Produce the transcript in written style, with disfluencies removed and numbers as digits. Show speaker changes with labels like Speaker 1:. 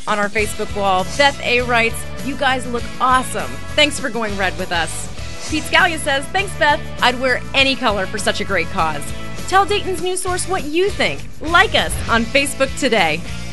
Speaker 1: on our Facebook wall. Beth A. writes, "You guys look awesome. Thanks for going red with us." Pete Scalia says, "Thanks, Beth. I'd wear any color for such a great cause." Tell Dayton's News Source what you think. Like us on Facebook today.